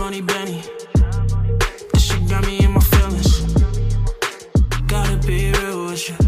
money, Benny. This shit got me in my feelings. Gotta be real with you.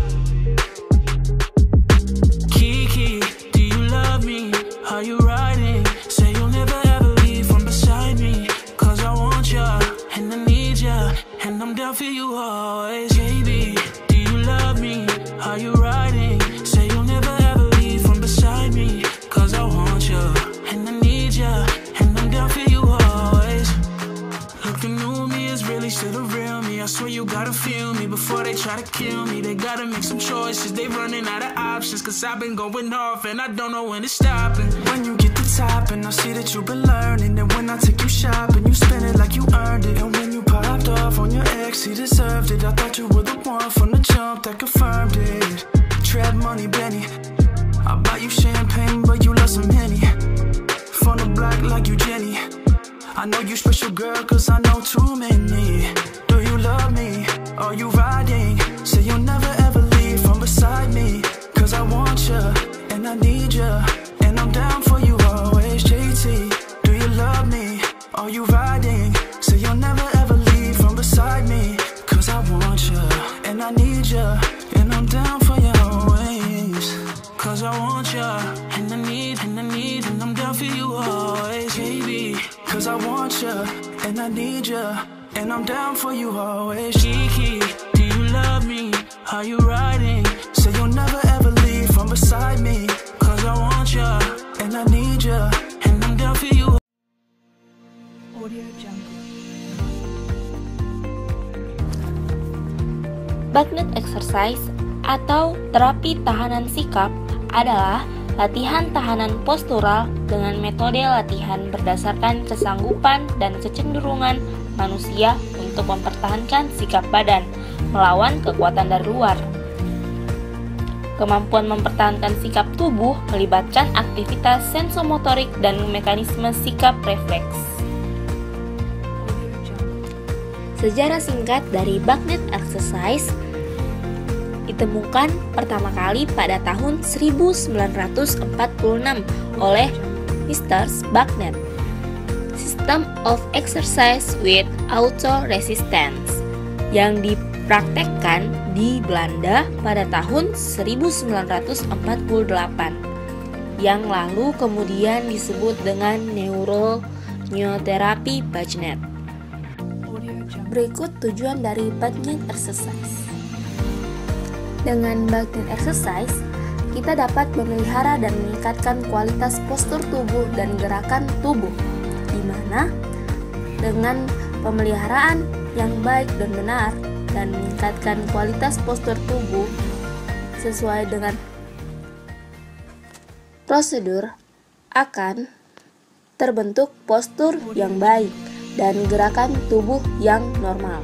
Kiki, do you love me? Are you riding? Say you'll never ever leave from beside me. Cause I want ya, and I need ya, and I'm down for you always. Baby, do you love me? Are you riding? Say you'll never ever leave from beside me. Cause I want ya, and I need ya, and I'm down for you always. Look, the new me is really still the real me. I swear you gotta feel me before they try to kill me. They gotta make some choices, they running out of options. Cause I've been going off and I don't know when it's stopping. When you get the top and I see that you've been learning, and when I take you shopping, you spend it like you earned it. And when you popped off on your ex, he deserved it. I thought you were the one from the jump that confirmed it. Trap money, Benny. I buy you champagne, but you love some Henny. From the block like you Jenny. I know you special, girl, cause I know too many. Do you love me? Are you riding? Say you'll never ever leave from beside me. Cause I want ya, and I need ya, and I'm down for you always. JT, do you love me? Are you riding? Say you'll never ever leave from beside me. Cause I want ya, and I need ya, and I'm down for you always. Cause I want ya, and I need, and I'm down for you always, baby. Cause I want ya, and I need ya, and I'm down for you always. Kiki, do you love me? Are you riding? Say you'll never ever leave from beside me. Cause I want ya, and I need ya, and I'm down for you. Bugnet exercise atau terapi tahanan sikap adalah latihan tahanan postural dengan metode latihan berdasarkan kesanggupan dan kecenderungan manusia untuk mempertahankan sikap badan melawan kekuatan dari luar. Kemampuan mempertahankan sikap tubuh melibatkan aktivitas sensomotorik dan mekanisme sikap refleks. Sejarah singkat dari Bugnet exercise ditemukan pertama kali pada tahun 1946 oleh Mr. Bugnet. System of Exercise with Auto Resistance yang dipraktekkan di Belanda pada tahun 1948 yang lalu kemudian disebut dengan neuroterapi Bugnet. Berikut tujuan dari Bugnet exercise. Dengan Bugnet exercise, kita dapat memelihara dan meningkatkan kualitas postur tubuh dan gerakan tubuh, di mana dengan pemeliharaan yang baik dan benar dan meningkatkan kualitas postur tubuh sesuai dengan prosedur akan terbentuk postur yang baik dan gerakan tubuh yang normal.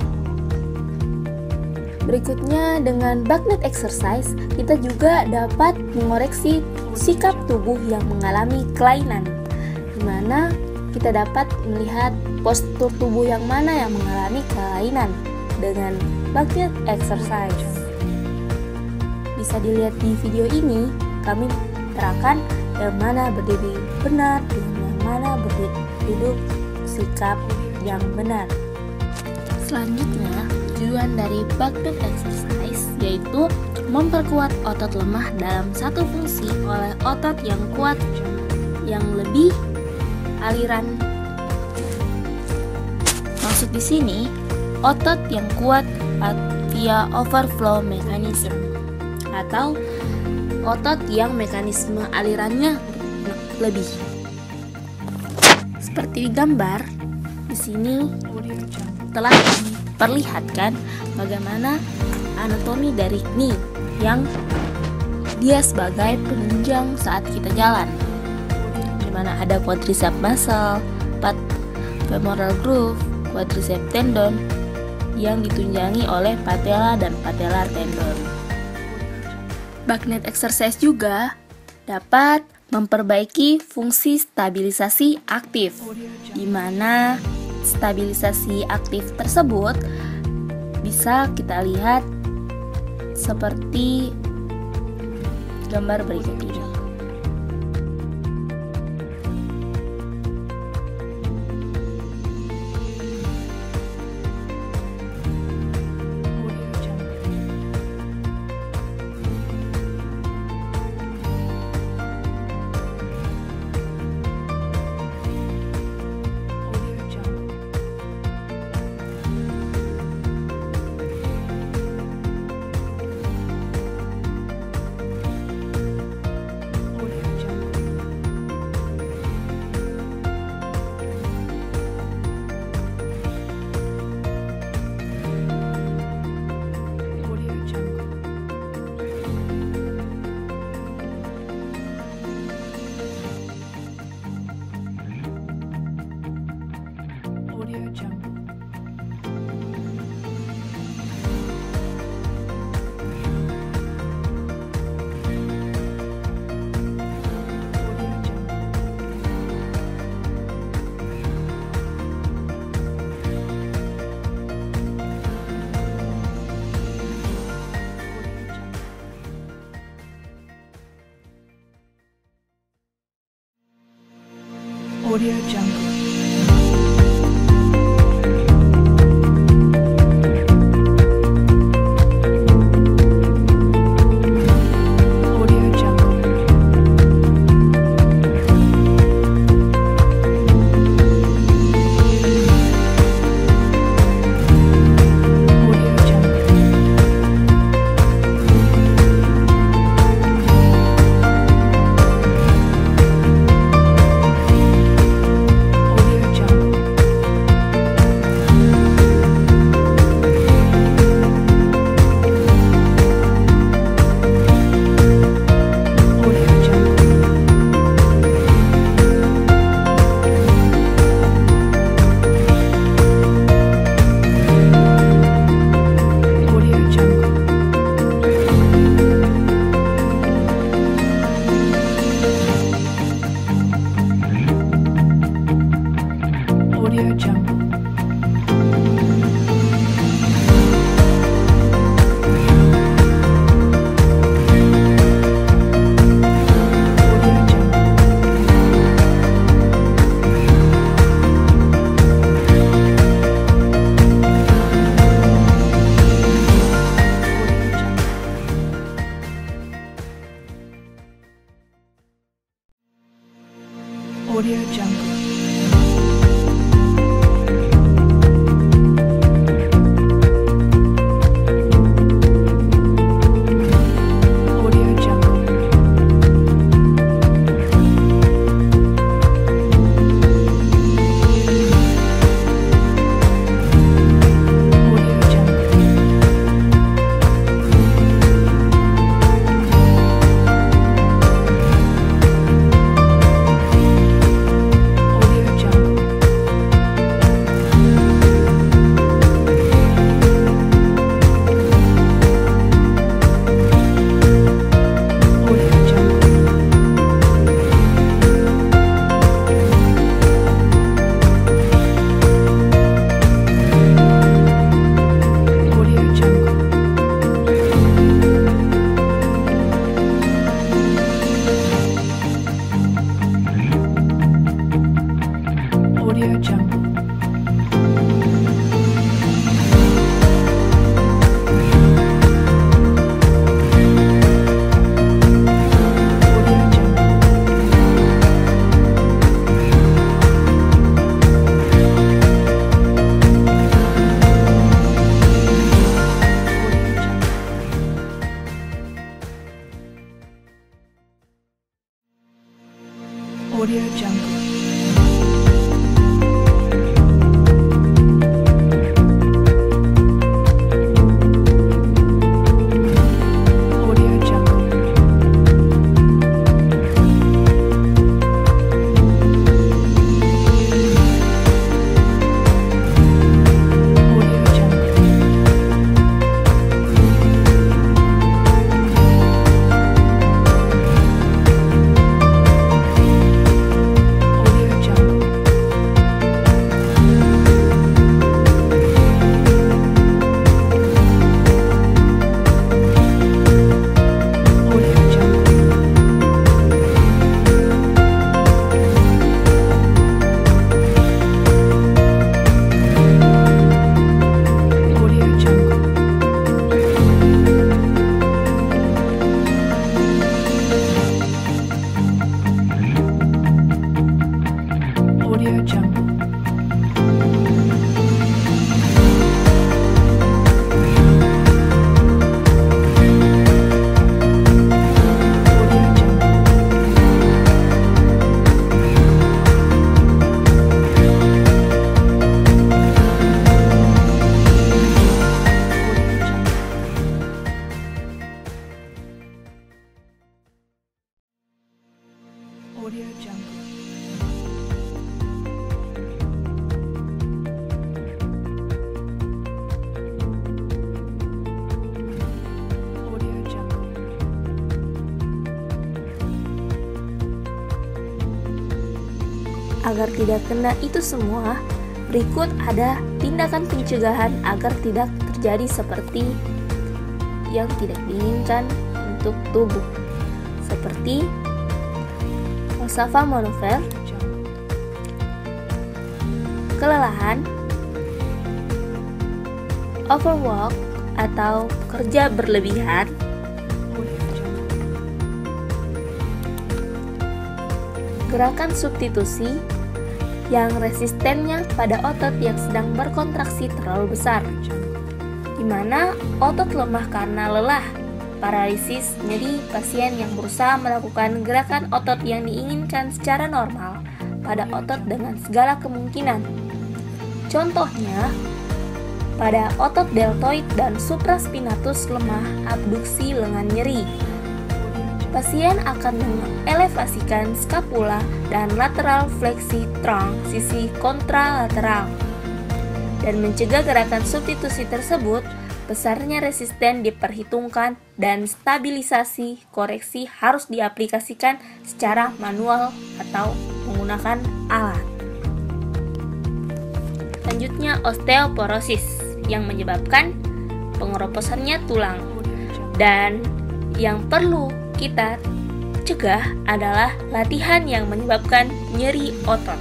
Berikutnya, dengan Bugnet exercise, kita juga dapat mengoreksi sikap tubuh yang mengalami kelainan, di mana kita dapat melihat postur tubuh yang mana yang mengalami kelainan dengan Bugnet exercise. Bisa dilihat di video ini, kami terangkan yang mana berdiri benar dan yang mana duduk sikap yang benar. Selanjutnya, tujuan dari Bugnet exercise yaitu memperkuat otot lemah dalam satu fungsi oleh otot yang kuat yang lebih aliran. Maksud di sini, otot yang kuat via overflow mechanism atau otot yang mekanisme alirannya lebih. Seperti di gambar, di sini telah diperlihatkan bagaimana anatomi dari knee yang dia sebagai penunjang saat kita jalan, di mana ada quadricep muscle, femoral groove, quadricep tendon yang ditunjangi oleh patella dan patellar tendon. Bugnet exercise juga dapat memperbaiki fungsi stabilisasi aktif, di mana stabilisasi aktif tersebut bisa kita lihat seperti gambar berikut ini. Audio Jungle. Audio Jungle. Audio Jungle. Audio Jungle. agar tidak kena itu semua, berikut ada tindakan pencegahan agar tidak terjadi seperti yang tidak diinginkan untuk tubuh, seperti falsafah monover, kelelahan, overwork atau kerja berlebihan, gerakan substitusi yang resistennya pada otot yang sedang berkontraksi terlalu besar, di mana otot lemah karena lelah, paralisis, nyeri pasien yang berusaha melakukan gerakan otot yang diinginkan secara normal pada otot dengan segala kemungkinan. Contohnya, pada otot deltoid dan supraspinatus lemah abduksi lengan nyeri, pasien akan mengelevasikan skapula dan lateral fleksi trunk sisi kontralateral. Dan mencegah gerakan substitusi tersebut, besarnya resisten diperhitungkan dan stabilisasi koreksi harus diaplikasikan secara manual atau menggunakan alat. Selanjutnya, osteoporosis yang menyebabkan pengeroposannya tulang. Dan yang perlu kita cegah adalah latihan yang menyebabkan nyeri otot.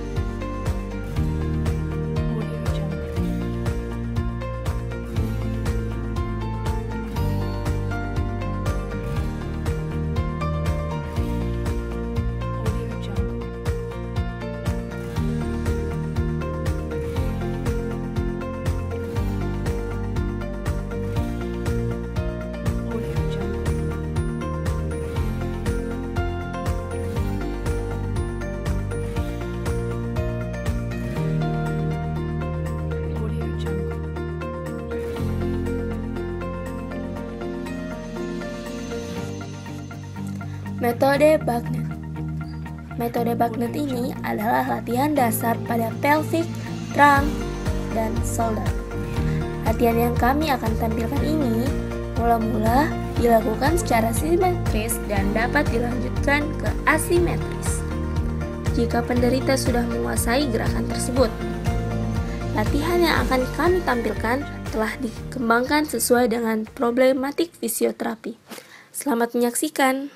Metode Bugnet. Metode Bugnet ini adalah latihan dasar pada pelvic, trunk, dan shoulder. Latihan yang kami akan tampilkan ini mula-mula dilakukan secara simetris dan dapat dilanjutkan ke asimetris jika penderita sudah menguasai gerakan tersebut. Latihan yang akan kami tampilkan telah dikembangkan sesuai dengan problematik fisioterapi. Selamat menyaksikan.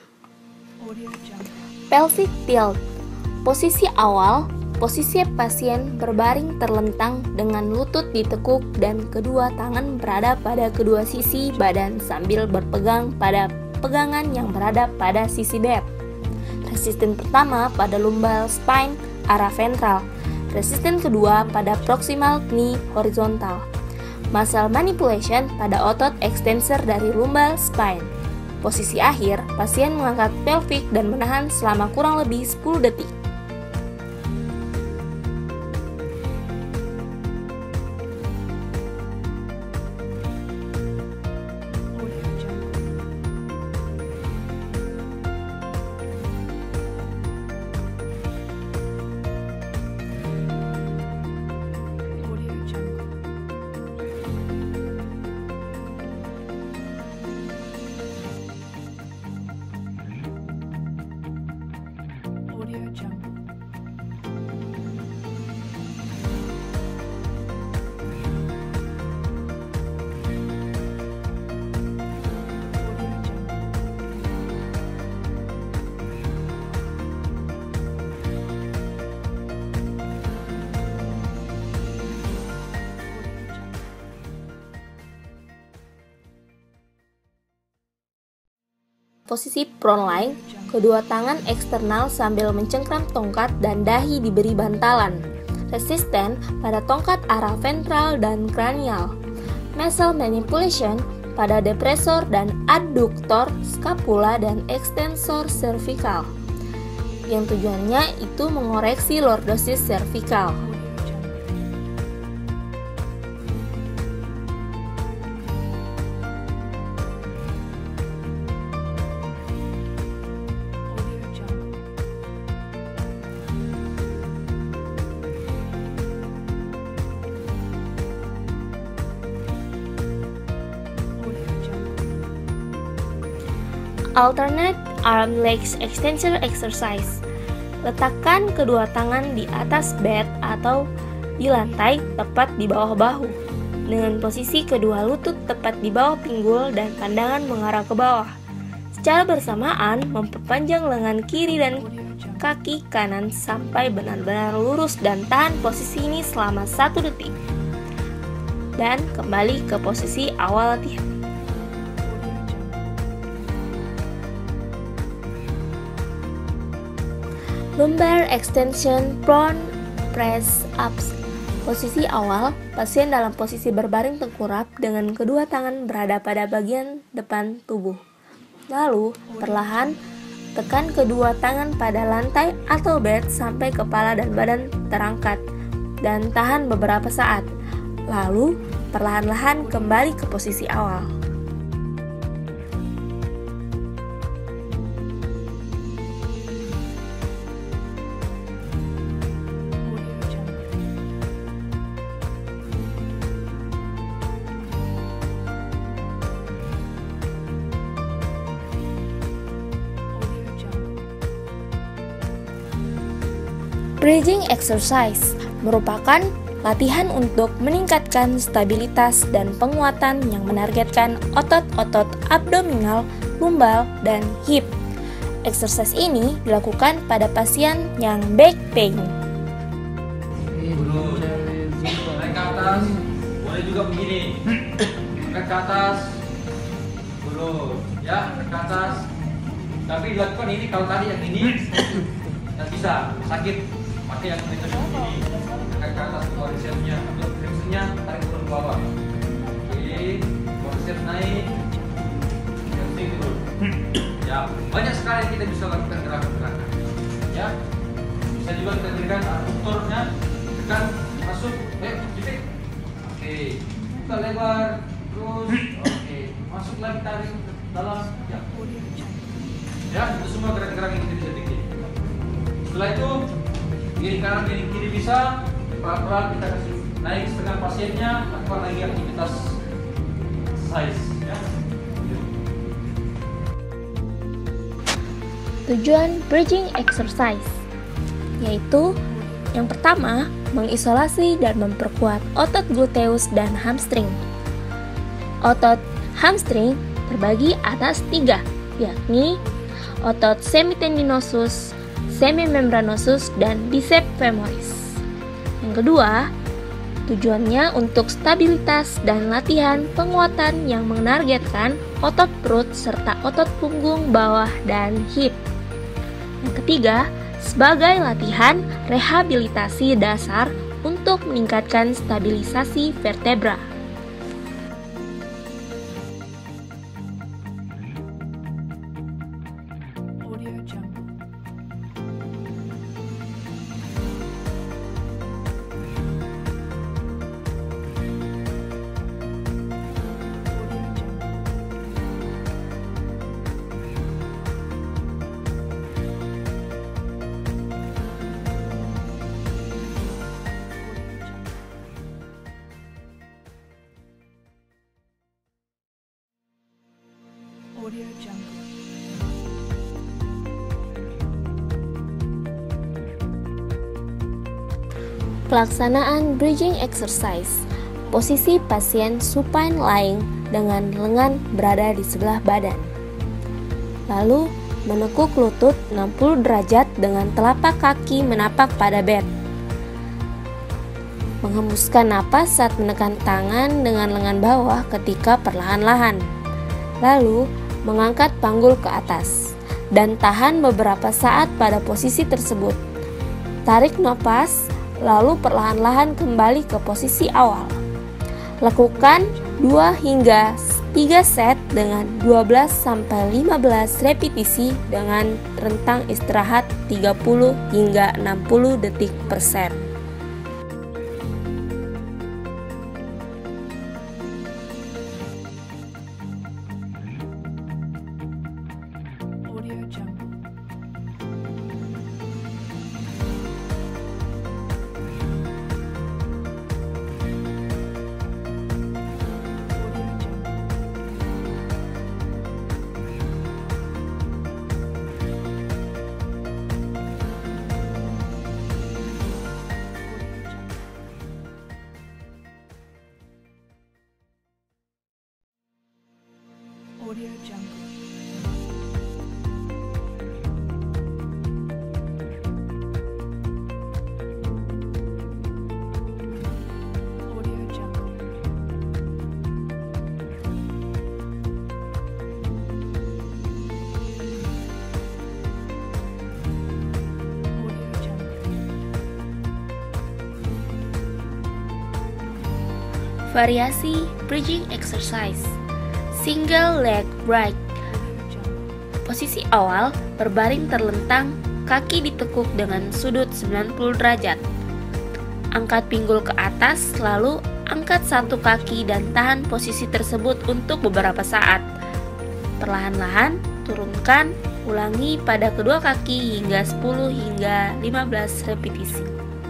Pelvic tilt. Posisi awal, posisi pasien berbaring terlentang dengan lutut ditekuk dan kedua tangan berada pada kedua sisi badan sambil berpegang pada pegangan yang berada pada sisi bed. Resisten pertama pada lumbar spine arah ventral. Resisten kedua pada proximal knee horizontal. Muscle manipulation pada otot extensor dari lumbar spine. Posisi akhir, pasien mengangkat pelvic dan menahan selama kurang lebih 10 detik. Posisi prone lying, kedua tangan eksternal sambil mencengkram tongkat dan dahi diberi bantalan. Resisten pada tongkat arah ventral dan kranial. Muscle manipulation pada depressor dan adduktor scapula dan extensor cervical. Yang tujuannya itu mengoreksi lordosis cervical. Alternate arm legs extension exercise. Letakkan kedua tangan di atas bed atau di lantai tepat di bawah bahu, dengan posisi kedua lutut tepat di bawah pinggul dan pandangan mengarah ke bawah. Secara bersamaan, memperpanjang lengan kiri dan kaki kanan sampai benar-benar lurus dan tahan posisi ini selama 1 detik. Dan kembali ke posisi awal latihan. Lumbar extension prone press ups. Posisi awal, pasien dalam posisi berbaring tengkurap dengan kedua tangan berada pada bagian depan tubuh. Lalu, perlahan tekan kedua tangan pada lantai atau bed sampai kepala dan badan terangkat dan tahan beberapa saat. Lalu, perlahan-lahan kembali ke posisi awal. Bridging exercise merupakan latihan untuk meningkatkan stabilitas dan penguatan yang menargetkan otot-otot abdominal, lumbar, dan hip. Exercise ini dilakukan pada pasien yang back pain. Naik ke atas, boleh juga begini. Naik ke atas, dulu, ya, naik ke atas. Tapi dilakukan ini kalau tadi yang ini, tidak bisa, sakit. Pakai yang metode begini, naik ke atas ke quadricepsnya, atau prinsipnya tarik turun ke bawah. Oke, quadriceps naik, hamstring turun. Ya, banyak sekali kita bisa lakukan gerakan-gerakan. Ya, bisa juga kita berikan adduktornya, tekan, masuk, jepit. Oke, buka lebar, terus, oke, masuk lagi tarik dalam. Ya, itu semua gerakan-gerakan yang kita bisa bikin. Setelah itu kiri kanan kiri bisa, pelan-pelan kita kasih naik setengah pasiennya, lakukan lagi aktivitas exercise ya. Tujuan bridging exercise yaitu yang pertama, mengisolasi dan memperkuat otot gluteus dan hamstring. Otot hamstring terbagi atas 3, yakni otot semitendinosus, semimembranosus, dan bicep femoris. Yang kedua, tujuannya untuk stabilitas dan latihan penguatan yang menargetkan otot perut serta otot punggung bawah dan hip. Yang ketiga, sebagai latihan rehabilitasi dasar untuk meningkatkan stabilisasi vertebra. Audio Jungle. Pelaksanaan bridging exercise. Posisi pasien supine lying dengan lengan berada di sebelah badan. Lalu menekuk lutut 60 derajat dengan telapak kaki menapak pada bed. Menghembuskan napas saat menekan tangan dengan lengan bawah ketika perlahan-lahan. Lalu mengangkat panggul ke atas dan tahan beberapa saat pada posisi tersebut. Tarik napas, lalu perlahan-lahan kembali ke posisi awal. Lakukan 2 hingga 3 set dengan 12-15 repetisi dengan rentang istirahat 30 hingga 60 detik per set. Audio Jungle. Audio Jungle. Audio Jungle. Audio Jungle. Variasi bridging exercise. Single leg break. Posisi awal, berbaring terlentang, kaki ditekuk dengan sudut 90 derajat. Angkat pinggul ke atas, lalu angkat satu kaki dan tahan posisi tersebut untuk beberapa saat. Perlahan-lahan, turunkan, ulangi pada kedua kaki hingga 10 hingga 15 repetisi.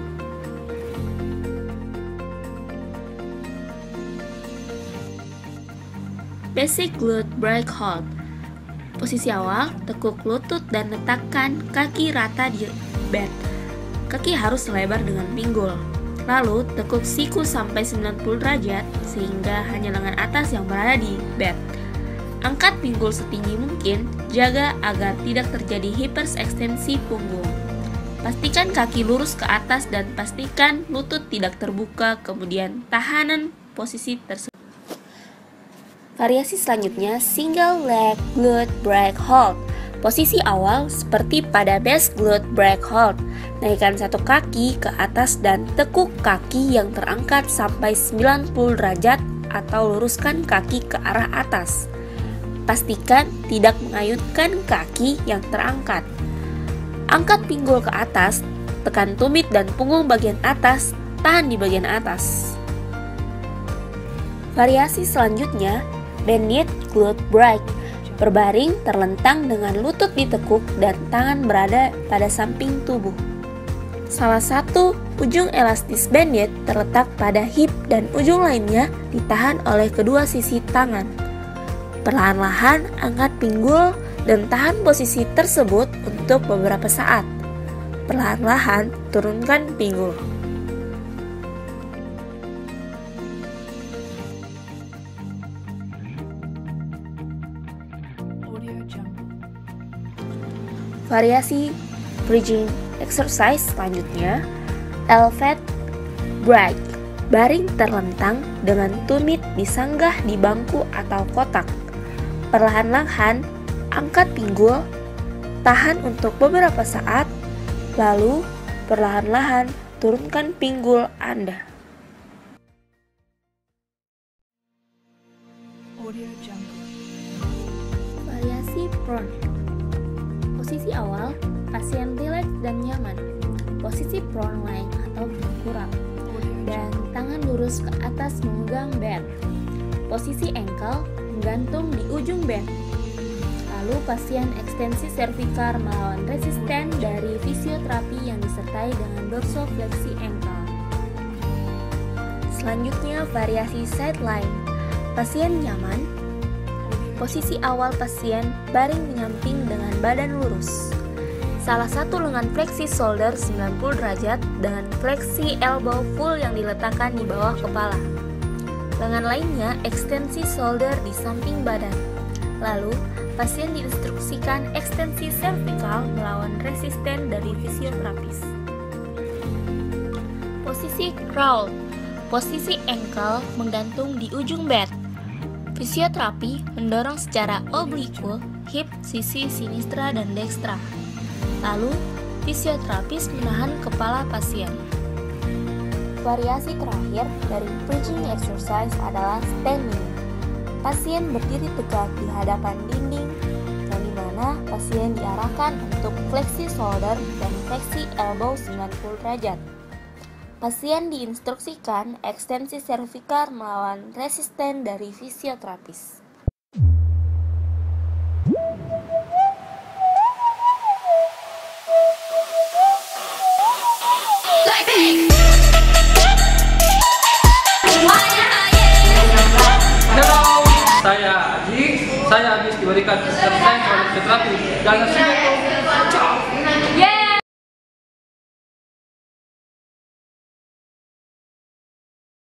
Basic glute break hold. Posisi awal, tekuk lutut dan letakkan kaki rata di bed. Kaki harus selebar dengan pinggul. Lalu, tekuk siku sampai 90 derajat sehingga hanya lengan atas yang berada di bed. Angkat pinggul setinggi mungkin, jaga agar tidak terjadi hiperekstensi punggung. Pastikan kaki lurus ke atas dan pastikan lutut tidak terbuka, kemudian tahanan posisi tersebut. Variasi selanjutnya, single leg glute break hold. Posisi awal seperti pada base glute break hold. Naikkan satu kaki ke atas dan tekuk kaki yang terangkat sampai 90 derajat atau luruskan kaki ke arah atas. Pastikan tidak mengayunkan kaki yang terangkat. Angkat pinggul ke atas, tekan tumit dan punggung bagian atas, tahan di bagian atas. Variasi selanjutnya, Bugnet glute break. Berbaring terlentang dengan lutut ditekuk dan tangan berada pada samping tubuh. Salah satu ujung elastis Bugnet terletak pada hip dan ujung lainnya ditahan oleh kedua sisi tangan. Perlahan-lahan angkat pinggul dan tahan posisi tersebut untuk beberapa saat. Perlahan-lahan turunkan pinggul. Variasi bridging exercise selanjutnya, elevate break. Baring terlentang dengan tumit disanggah di bangku atau kotak. Perlahan-lahan angkat pinggul, tahan untuk beberapa saat, lalu perlahan-lahan turunkan pinggul Anda. Audio Jungle. Variasi prone. Posisi awal, pasien rileks dan nyaman. Posisi prone lying atau tengkurap. Dan tangan lurus ke atas memegang bed. Posisi ankle menggantung di ujung bed. Lalu pasien ekstensi servikal melawan resisten dari fisioterapi yang disertai dengan dorsofleksi ankle. Selanjutnya variasi sideline. Pasien nyaman. Posisi awal pasien baring menyamping dengan badan lurus. Salah satu lengan fleksi shoulder 90 derajat dengan fleksi elbow full yang diletakkan di bawah kepala. Lengan lainnya ekstensi shoulder di samping badan. Lalu, pasien diinstruksikan ekstensi servikal melawan resisten dari fisioterapis. Posisi crawl. Posisi ankle menggantung di ujung bed. Fisioterapi mendorong secara oblique hip sisi sinistra dan dekstra. Lalu, fisioterapis menahan kepala pasien. Variasi terakhir dari bridging exercise adalah standing. Pasien berdiri tegak di hadapan dinding, yang dimana pasien diarahkan untuk fleksi shoulder dan fleksi elbow 90 derajat. Pasien diinstruksikan ekstensi servikal melawan resisten dari fisioterapis. Halo, saya habis diberikan exercise oleh fisioterapi dan hasilnya